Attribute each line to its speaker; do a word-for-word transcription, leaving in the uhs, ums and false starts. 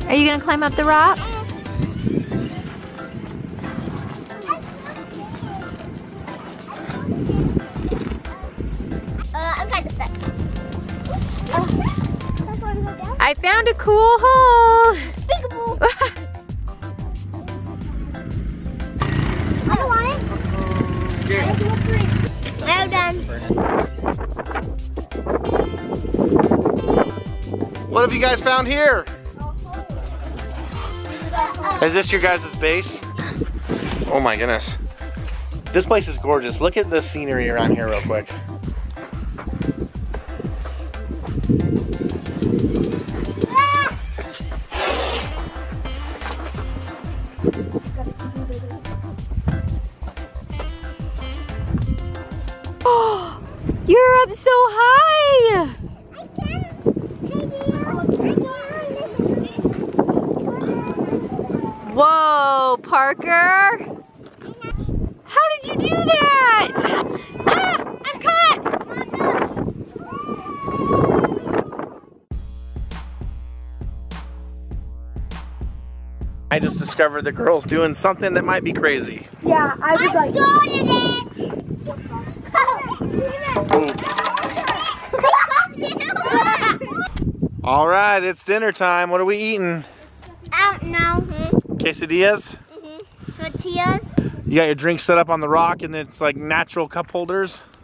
Speaker 1: Are you gonna climb up the rock?
Speaker 2: Uh, I'm kind of stuck. Uh,
Speaker 1: I found a cool hole.
Speaker 2: Peekaboo. I don't want it.
Speaker 3: Yeah.
Speaker 2: Well done.
Speaker 3: What have you guys found here? Is this your guys' base? Oh my goodness. This place is gorgeous. Look at the scenery around here real quick.
Speaker 1: Oh, you're up so high. Whoa, Parker. How did you do that? Ah, I'm caught.
Speaker 3: I just discovered the girls doing something that might be crazy.
Speaker 2: Yeah, I was I like. Started it.
Speaker 3: All right, it's dinner time. What are we eating?
Speaker 2: I don't know.
Speaker 3: Quesadillas?
Speaker 2: Mm-hmm. Tortillas.
Speaker 3: You got your drink set up on the rock and it's like natural cup holders?